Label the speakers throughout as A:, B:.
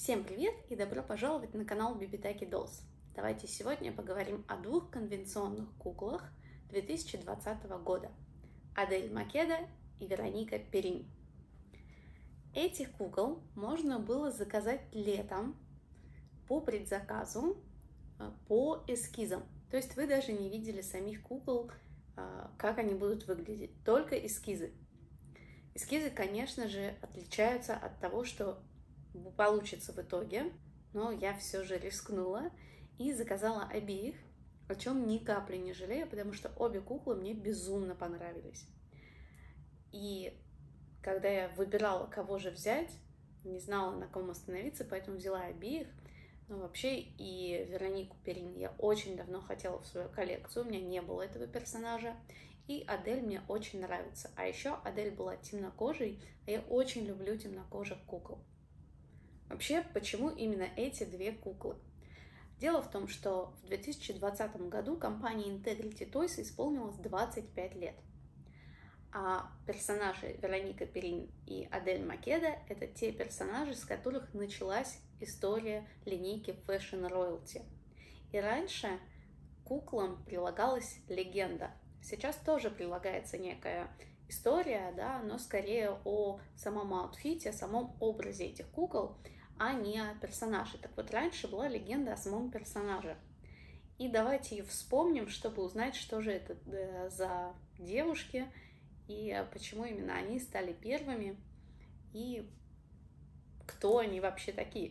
A: Всем привет и добро пожаловать на канал Bibitaki Dolls. Давайте сегодня поговорим о двух конвенционных куклах 2020 года – Адель Македа и Вероника Перин. Этих кукол можно было заказать летом по предзаказу, по эскизам. То есть вы даже не видели самих кукол, как они будут выглядеть, только эскизы. Эскизы, конечно же, отличаются от того, что получится в итоге, но я все же рискнула и заказала обеих, о чем ни капли не жалею, потому что обе куклы мне безумно понравились. И когда я выбирала, кого же взять, не знала, на ком остановиться, поэтому взяла обеих. Но вообще и Веронику Перин я очень давно хотела в свою коллекцию, у меня не было этого персонажа. И Адель мне очень нравится. А еще Адель была темнокожей, а я очень люблю темнокожих кукол. Вообще, почему именно эти две куклы? Дело в том, что в 2020 году компании Integrity Toys исполнилось 25 лет. А персонажи Вероника Перин и Адель Македа – это те персонажи, с которых началась история линейки Fashion Royalty. И раньше куклам прилагалась легенда. Сейчас тоже прилагается некая история, да, но скорее о самом аутфите, о самом образе этих кукол, а не о персонаже. Так вот, раньше была легенда о самом персонаже. И давайте ее вспомним, чтобы узнать, что же это за девушки, и почему именно они стали первыми, и кто они вообще такие.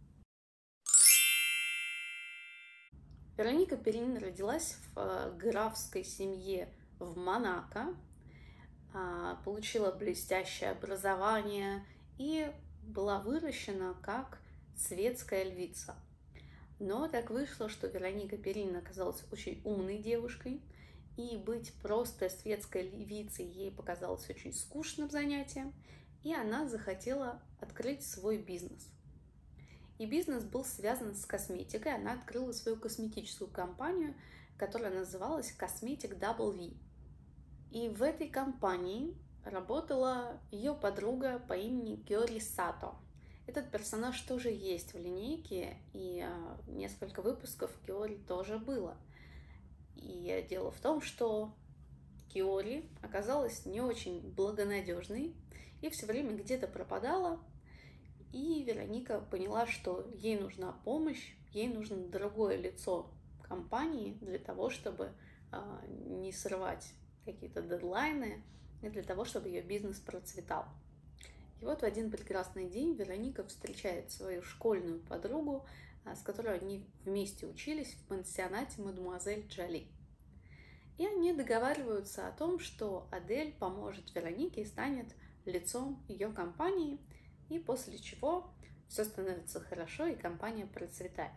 A: Вероника Перин родилась в графской семье в Монако, получила блестящее образование и была выращена как светская львица. Но так вышло, что Вероника Перин оказалась очень умной девушкой, и быть просто светской львицей ей показалось очень скучным занятием, и она захотела открыть свой бизнес. И бизнес был связан с косметикой. Она открыла свою косметическую компанию, которая называлась Cosmetic Double V. И в этой компании работала ее подруга по имени Киори Сато. Этот персонаж тоже есть в линейке, и несколько выпусков Киори тоже было. И дело в том, что Киори оказалась не очень благонадежной и все время где-то пропадала. И Вероника поняла, что ей нужна помощь, ей нужно другое лицо компании для того, чтобы не срывать какие-то дедлайны, и для того, чтобы ее бизнес процветал. И вот в один прекрасный день Вероника встречает свою школьную подругу, с которой они вместе учились в пансионате Мадемуазель Джоли. И они договариваются о том, что Адель поможет Веронике и станет лицом ее компании, и после чего все становится хорошо и компания процветает.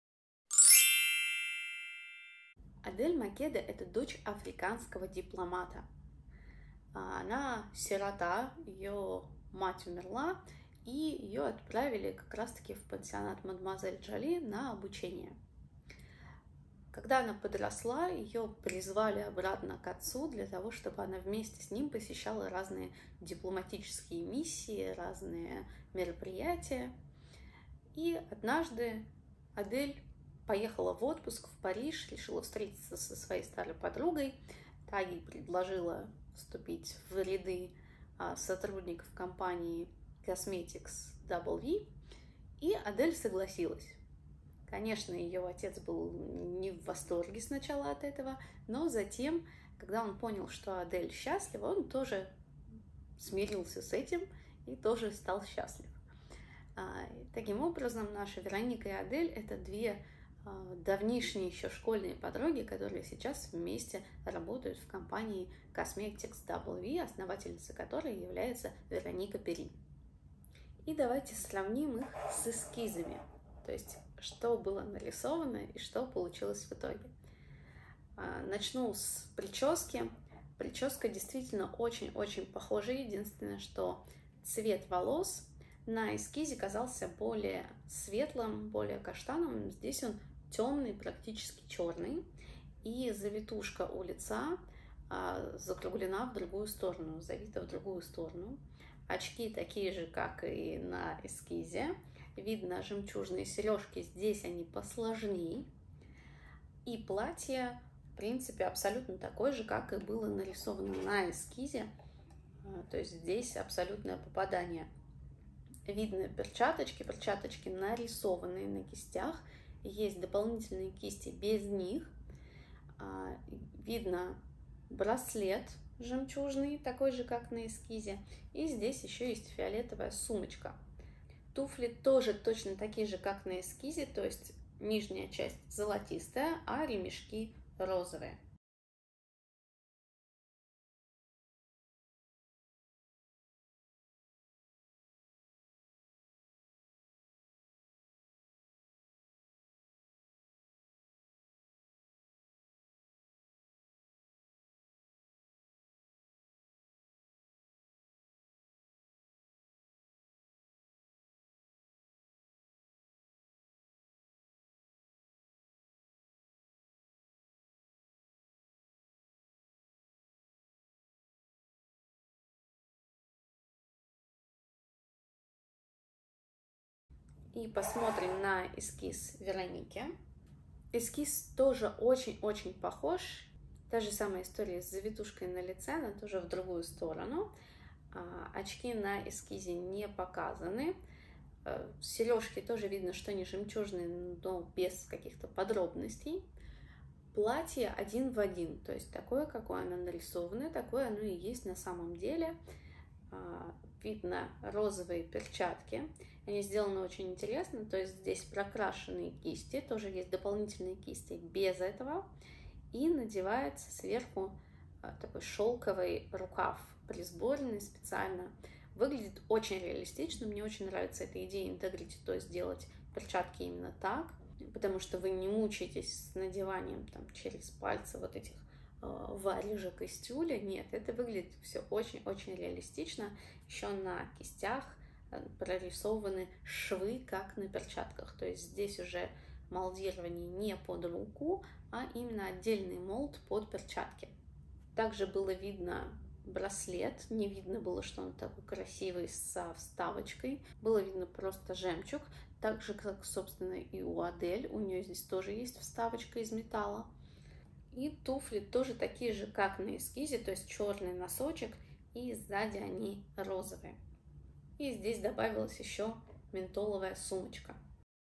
A: Адель Македа – это дочь африканского дипломата. Она сирота, ее мать умерла, и ее отправили как раз-таки в пансионат Мадемуазель Джоли на обучение. Когда она подросла, ее призвали обратно к отцу для того, чтобы она вместе с ним посещала разные дипломатические миссии, разные мероприятия. И однажды Адель поехала в отпуск в Париж, решила встретиться со своей старой подругой. Та ей предложила вступить в ряды сотрудников компании Cosmetics Double V, и Адель согласилась. Конечно, ее отец был не в восторге сначала от этого, но затем, когда он понял, что Адель счастлива, он тоже смирился с этим и тоже стал счастлив. Таким образом, наша Вероника и Адель – это две давнишние еще школьные подруги, которые сейчас вместе работают в компании Cosmetics Double V, основательницей которой является Вероника Перин. И давайте сравним их с эскизами, то есть что было нарисовано и что получилось в итоге. Начну с прически. Прическа действительно очень-очень похожа. Единственное, что цвет волос на эскизе казался более светлым, более каштановым. Здесь он темный, практически черный. И завитушка у лица закруглена в другую сторону, завита в другую сторону. Очки такие же, как и на эскизе. Видно жемчужные сережки, здесь они посложнее. И платье, в принципе, абсолютно такое же, как и было нарисовано на эскизе. То есть здесь абсолютное попадание. Видны перчаточки, перчаточки нарисованные на кистях. Есть дополнительные кисти без них. Видно браслет жемчужный, такой же, как на эскизе. И здесь еще есть фиолетовая сумочка. Туфли тоже точно такие же, как на эскизе, то есть нижняя часть золотистая, а ремешки розовые. И посмотрим на эскиз Вероники. Эскиз тоже очень-очень похож. Та же самая история с завитушкой на лице, но тоже в другую сторону. Очки на эскизе не показаны. Сережки тоже видно, что они жемчужные, но без каких-то подробностей. Платье один в один, то есть такое, какое оно нарисовано, такое оно и есть на самом деле. Видно розовые перчатки. Они сделаны очень интересно, то есть здесь прокрашенные кисти, тоже есть дополнительные кисти без этого. И надевается сверху такой шелковый рукав, присборенный специально. Выглядит очень реалистично, мне очень нравится эта идея интегрити, то есть делать перчатки именно так, потому что вы не мучаетесь с надеванием там через пальцы вот этих варежек из тюля. Нет, это выглядит все очень-очень реалистично. Еще на кистях прорисованы швы, как на перчатках. То есть здесь уже молдирование не под руку, а именно отдельный молд под перчатки. Также было видно браслет, не видно было, что он такой красивый со вставочкой. Было видно просто жемчуг, так же, как, собственно, и у Адель. У нее здесь тоже есть вставочка из металла. И туфли тоже такие же, как на эскизе, то есть черный носочек, и сзади они розовые. И здесь добавилась еще ментоловая сумочка.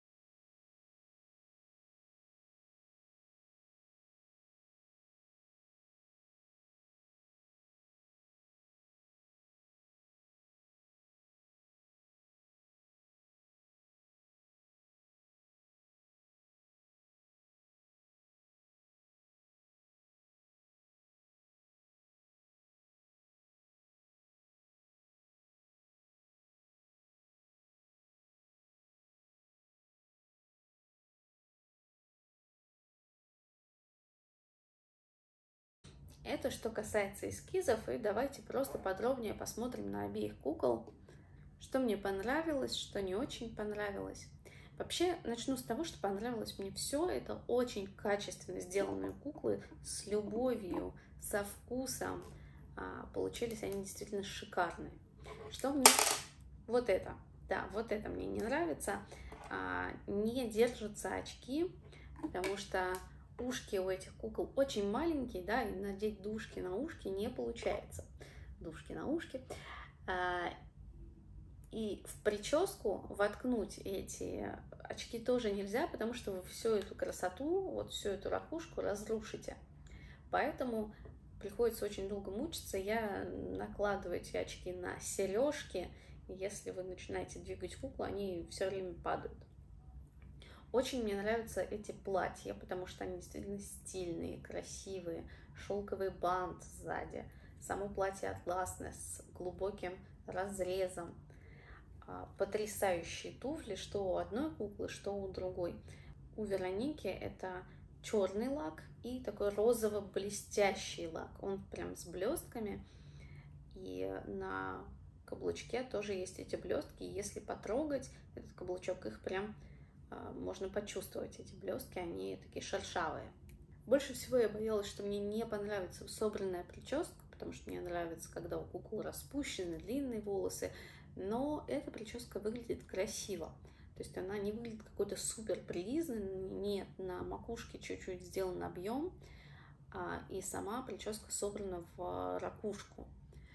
A: Это что касается эскизов, и давайте просто подробнее посмотрим на обеих кукол, что мне понравилось, что не очень понравилось. Вообще, начну с того, что понравилось мне все. Это очень качественно сделанные куклы с любовью, со вкусом. Получились они действительно шикарные. Что мне... Вот это. Да, вот это мне не нравится. Не держатся очки, потому что ушки у этих кукол очень маленькие, да, и надеть дужки на ушки не получается. Дужки на ушки. И в прическу воткнуть эти очки тоже нельзя, потому что вы всю эту красоту, вот всю эту ракушку разрушите. Поэтому приходится очень долго мучиться. Я накладываю эти очки на сережки, и если вы начинаете двигать куклу, они все время падают. Очень мне нравятся эти платья, потому что они действительно стильные, красивые. Шелковый бант сзади. Само платье атласное с глубоким разрезом. Потрясающие туфли, что у одной куклы, что у другой. У Вероники это черный лак и такой розово-блестящий лак. Он прям с блестками. И на каблучке тоже есть эти блестки. И если потрогать этот каблучок, их прям можно почувствовать, эти блестки, они такие шершавые. Больше всего я боялась, что мне не понравится собранная прическа, потому что мне нравится, когда у кукол распущены длинные волосы, но эта прическа выглядит красиво. То есть она не выглядит какой-то супер прилизанной, нет, на макушке чуть-чуть сделан объем, и сама прическа собрана в ракушку.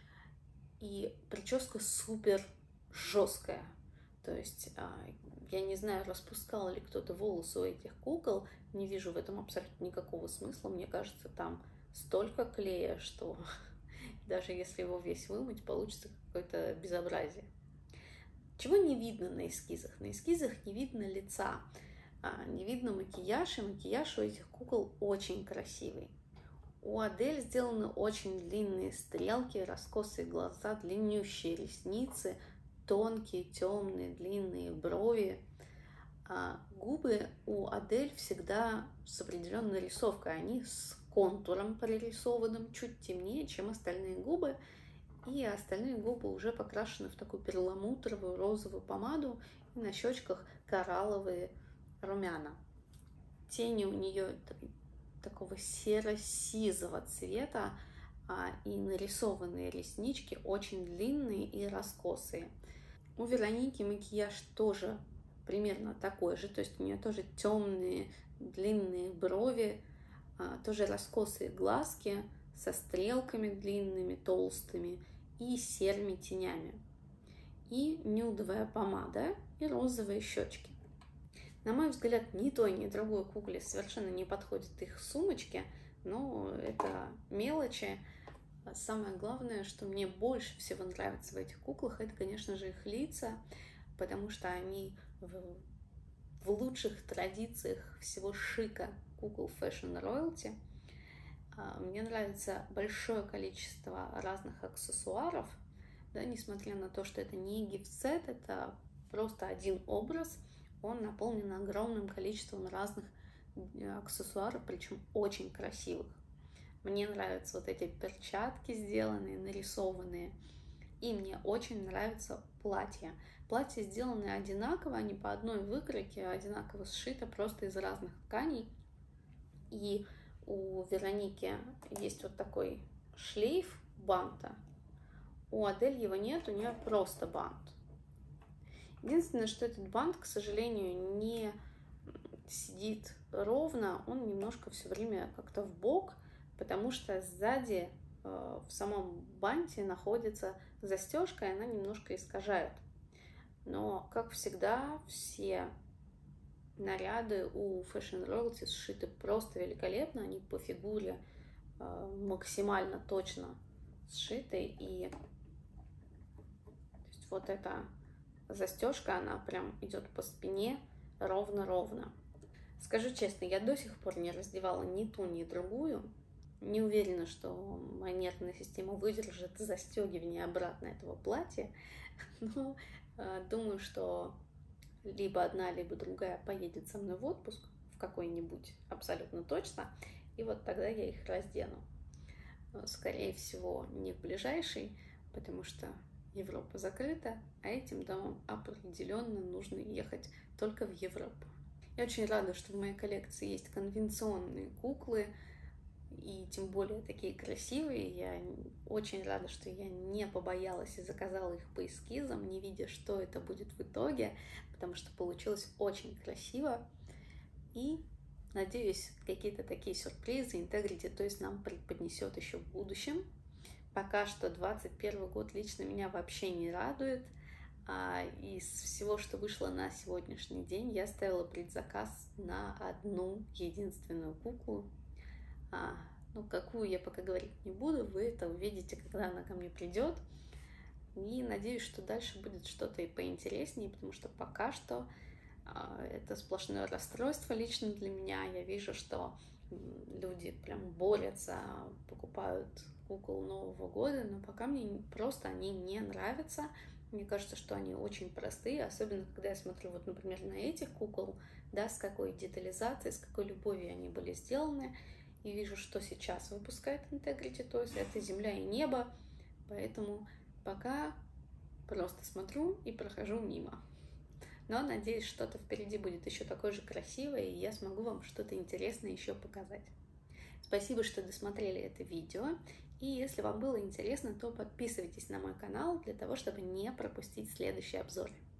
A: И прическа супер жесткая. То есть я не знаю, распускал ли кто-то волосы у этих кукол, не вижу в этом абсолютно никакого смысла. Мне кажется, там столько клея, что даже если его весь вымыть, получится какое-то безобразие. Чего не видно на эскизах? На эскизах не видно лица, не видно макияж, и макияж у этих кукол очень красивый. У Адель сделаны очень длинные стрелки, раскосые глаза, длиннющие ресницы, тонкие, темные, длинные брови. Губы у Адель всегда с определенной рисовкой, они с контуром прорисованным, чуть темнее, чем остальные губы. И остальные губы уже покрашены в такую перламутровую розовую помаду, и на щечках коралловые румяна. Тени у нее такого серо-сизого цвета, и нарисованные реснички очень длинные и раскосые. У Вероники макияж тоже примерно такой же, то есть у нее тоже темные длинные брови, тоже раскосые глазки со стрелками длинными, толстыми и серыми тенями. И нюдовая помада и розовые щечки. На мой взгляд, ни той, ни другой кукле совершенно не подходят их сумочки, но это мелочи. Самое главное, что мне больше всего нравится в этих куклах, это, конечно же, их лица, потому что они в лучших традициях всего шика кукол Fashion Royalty. Мне нравится большое количество разных аксессуаров, да, несмотря на то, что это не гифт-сет, это просто один образ, он наполнен огромным количеством разных аксессуаров, причем очень красивых. Мне нравятся вот эти перчатки сделанные, нарисованные, и мне очень нравятся платья. Платья сделаны одинаково, они по одной выкройке, одинаково сшиты, просто из разных тканей. И у Вероники есть вот такой шлейф банта, у Адель его нет, у нее просто бант. Единственное, что этот бант, к сожалению, не сидит ровно, он немножко все время как-то в бок, потому что сзади в самом банте находится застежка, и она немножко искажает. Но, как всегда, все наряды у Fashion Royalty сшиты просто великолепно, они по фигуре максимально точно сшиты, и то есть вот эта застежка, она прям идет по спине ровно-ровно. Скажу честно, я до сих пор не раздевала ни ту, ни другую. Не уверена, что моя нервная система выдержит застегивание обратно этого платья, но думаю, что либо одна, либо другая поедет со мной в отпуск в какой-нибудь, абсолютно точно, и вот тогда я их раздену. Скорее всего, не в ближайший, потому что Европа закрыта, а этим домам определенно нужно ехать только в Европу. Я очень рада, что в моей коллекции есть конвенционные куклы, и тем более такие красивые. Я очень рада, что я не побоялась и заказала их по эскизам, не видя, что это будет в итоге, потому что получилось очень красиво. И надеюсь, какие-то такие сюрпризы Integrity Toys нам преподнесет еще в будущем. Пока что 2021 год лично меня вообще не радует. Из всего, что вышло на сегодняшний день, я ставила предзаказ на одну единственную куклу. Ну, какую я пока говорить не буду, вы это увидите, когда она ко мне придет. И надеюсь, что дальше будет что-то и поинтереснее, потому что пока что это сплошное расстройство лично для меня. Я вижу, что люди прям борются, покупают кукол Нового года, но пока мне просто они не нравятся. Мне кажется, что они очень простые, особенно когда я смотрю, вот, например, на этих кукол, да, с какой детализацией, с какой любовью они были сделаны. И вижу, что сейчас выпускает Integrity Toys, это земля и небо, поэтому пока просто смотрю и прохожу мимо. Но надеюсь, что-то впереди будет еще такое же красивое, и я смогу вам что-то интересное еще показать. Спасибо, что досмотрели это видео, и если вам было интересно, то подписывайтесь на мой канал для того, чтобы не пропустить следующие обзоры.